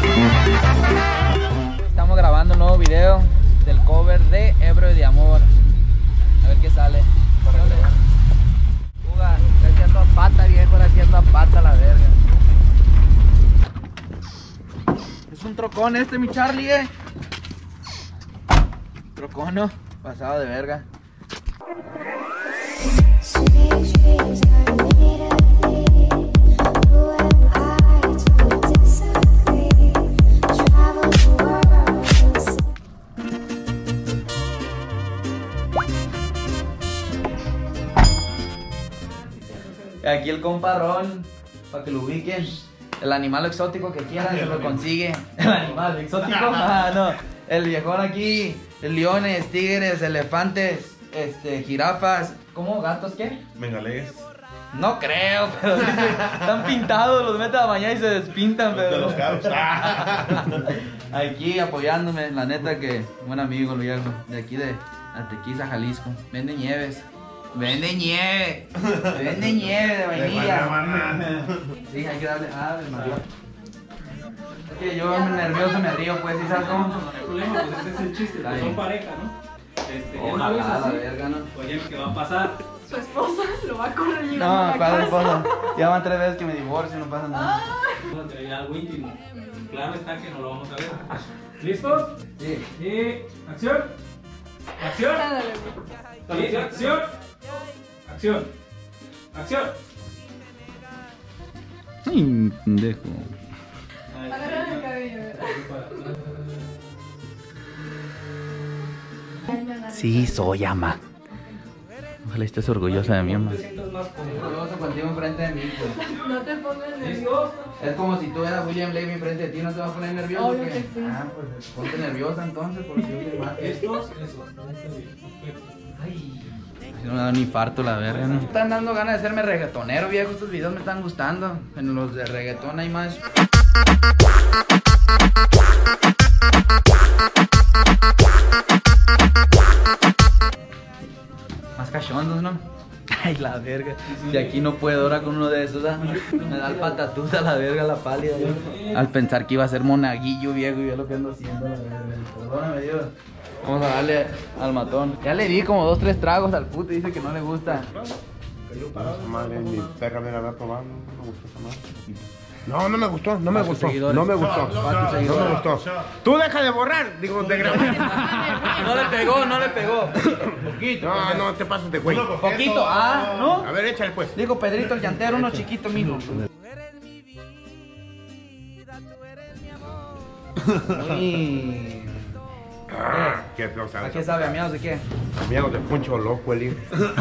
Estamos grabando un nuevo video del cover de Ebro de Amor. A ver qué sale. Juga, está haciendo a pata, viejo, ahora haciendo a pata la verga. Es un trocón este, mi Charlie, Trocón, ¿no? Pasado de verga. Aquí el comparrón, para que lo ubiquen. El animal exótico que quieran se lo consigue. El animal exótico, no. El viejón aquí, leones, tigres, elefantes, jirafas. ¿Cómo? ¿Gatos qué? Bengalés. No creo, pero dice, están pintados, los meten a bañar y se despintan, pero. De los cabos. Aquí apoyándome, la neta que buen amigo el viejo, de aquí de Atequiza, Jalisco. Vende nieves. Vende nieve. Vende nieve de vainilla. Sí, hay que darle. María. Es que yo nervioso me río, pues, ¿sí sabes cómo? No hay problema, pues ese es el chiste, pues son pareja, ¿no? Ojalá, él no es así. la verga, ¿no? Oye, ¿qué va a pasar? Su esposa lo va a correr llegando a No, la ¿cuál casa. esposa? Ya van 3 veces que me divorcio, no pasa nada. Vamos a tener algo íntimo. Claro está que no lo vamos a ver. ¿Listos? Sí. Y acción. Acción. Ándale, Y acción. Acción. Acción. Ay, pendejo. Agarra el cabello, ¿verdad? Sí, soy ama. Ojalá estés orgullosa de mí, ama. ¿Cómo te sientas más cómodo? Orgulloso contigo enfrente de mí, pues. No te pongas nervioso. ¿Listos? Es como si tú eras William Levy enfrente de ti, ¿no te vas a poner nervioso? Obvio ¿Qué? que sí. Ah, pues ponte nerviosa entonces, porque yo soy más. ¿Listos? Eso. Está bien. Perfecto. Ay, no me da un infarto la verga, ¿no? Están dando ganas de hacerme reggaetonero, viejo. Estos videos me están gustando. En los de reggaetón hay más. Más cachondos, ¿no? Ay, la verga. Si aquí no puedo ahora con uno de esos, ¿ah? Me da el patatús a la verga, la pálida, ¿no? Al pensar que iba a ser monaguillo, viejo, y yo lo que ando haciendo, la verga. Perdóname, Dios. Vamos a darle al matón. Ya le di como 2, 3 tragos al puto y dice que no le gusta. Esa madre, mi perra me la va probando. No me gustó esa madre. No, no me gustó, no me A tus gustó. seguidores. No me gustó. Para tus No seguidores. me gustó. Tú deja de borrar, digo, de grabar. No le pegó, no le pegó. Poquito. No, no te pases de güey. Poquito, ¿no? A ver, échale pues. Digo Pedrito el llantero, uno chiquito, mijo. Uy. ¿Qué no ¿A sabes? qué sabe? ¿A miados de qué? Miedo de poncho loco, el hijo.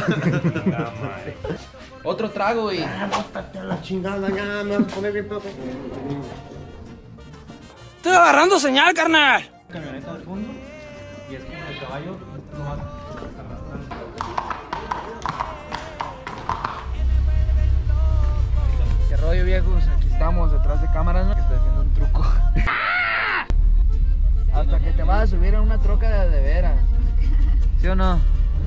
Otro trago y... Bótate a la chingada, ya me vas a poner bien pedo. Estoy agarrando señal, carnal. Camioneta al fondo. Y es como el caballo. No va arrastrando. ¿Qué rollo, viejos? Aquí estamos detrás de cámaras, ¿no? Que estoy haciendo un truco. Hasta que te vas a subir a una troca de veras. ¿Sí o no?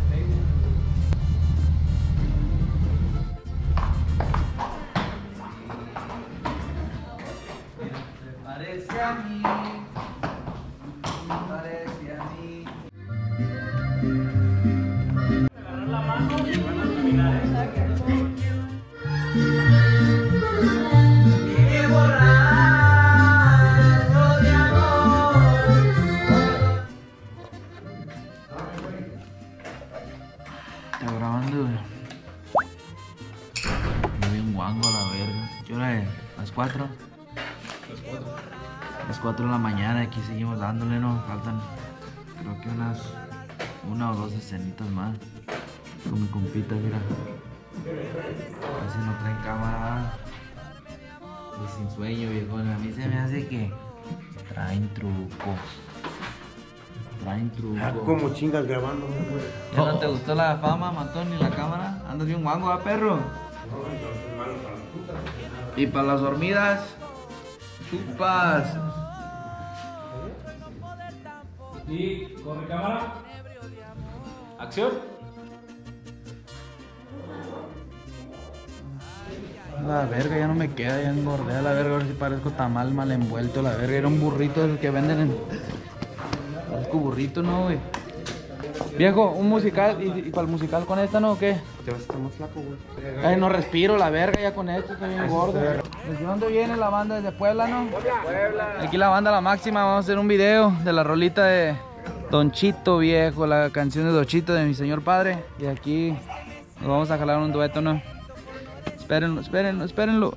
Parece a mí. Parece a mí. Agarrar la mano y van a caminar, Está grabando, güey. Me vi un guango a la verga. ¿Qué hora es? ¿Las 4? Las 4 de la mañana, aquí seguimos dándole, ¿no? Faltan, creo que unas 1 o 2 escenitas más. Con mi compita, mira. Casi no traen cámara. Y sin sueño, viejo. A mí se me hace que traen truco. Traen truco. Ah, como chingas grabando, güey. ¿Ya no te gustó la fama, matón, ni la cámara? Andas bien guango, ¿ah, perro? Y para las dormidas, chupas. Y corre cámara. Acción. La verga, ya no me queda, ya engordé a la verga, ahora sí parezco tamal mal envuelto, la verga. Era un burrito del que venden en... Parezco burrito, ¿no, güey? Viejo, un musical, ¿y para el musical con esta, no, o qué? Te vas a estar más flaco, güey. Ay, no respiro, la verga, ya con esto estoy bien gordo. ¿Desde dónde viene la banda? ¿Desde Puebla, no? Puebla. Aquí la banda La Máxima, vamos a hacer un video de la rolita de Don Chito, viejo, la canción de Don Chito de mi señor padre. Y aquí nos vamos a jalar un dueto, ¿no? Espérenlo, espérenlo, espérenlo.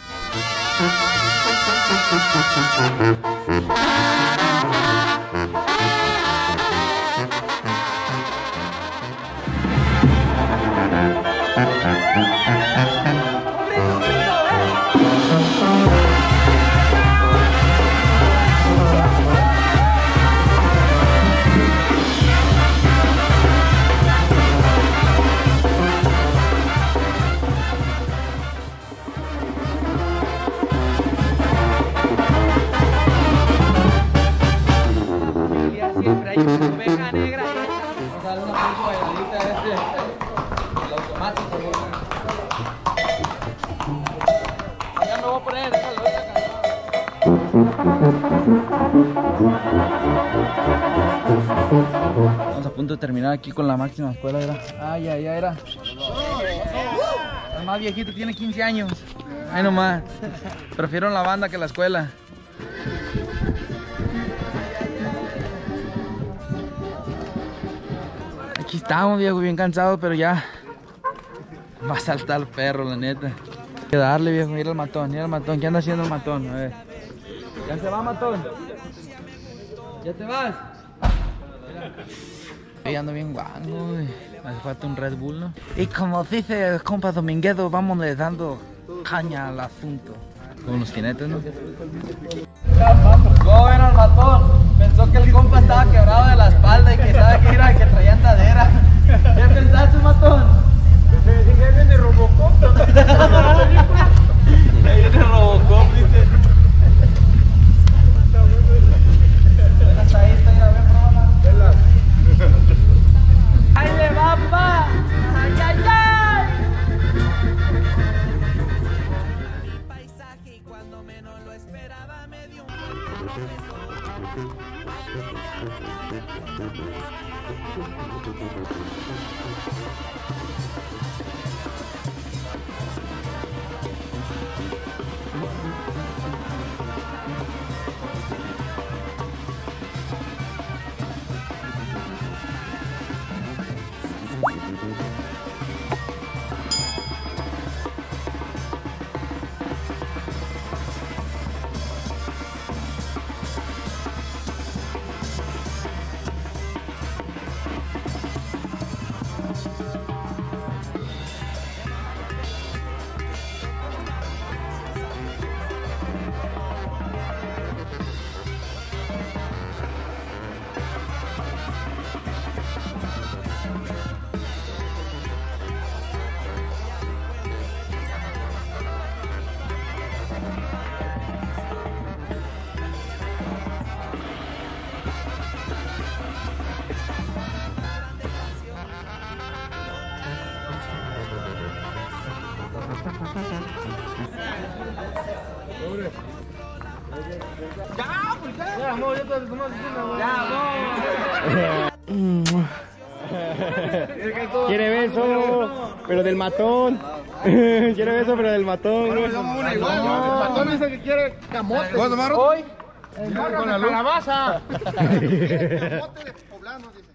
Siempre hay una oveja negra. Vamos a darle una pinche bailadita a este. El automático, ya me voy a poner, déjalo, Estamos a punto de terminar aquí con La Máxima Escuela, era. Ay, ay, ay, era. El más viejito tiene 15 años. Ay, nomás. Prefiero la banda que la escuela. Aquí estamos, viejo, bien cansados, pero ya va a saltar el perro, la neta. Hay que darle, viejo, mira el matón, mira el matón. ¿Qué anda haciendo el matón? A ver. ¿Ya se va, matón? ¿Ya te vas? Estoy ando bien guango, güey. Me hace falta un Red Bull, ¿no? Y como dice el compa Dominguedo, vamos dando caña al asunto. Con los jinetes, ¿no? ¿Cómo ven al matón? Pensó que el compa estaba quebrado de la espalda y que sabe que era que traía andadera. ¿Qué pensaste, matón? Que viene Robocop. Ahí viene Robocop, dice. Hasta ahí está, ya ven, pruébala. ¡Ahí le va, pa! ¡Ay, ay, ay! Quiere beso, pero del matón. Quiere beso, pero del matón. El matón dice que quiere camote. Hoy Con la calabaza. Camote de poblano, dice.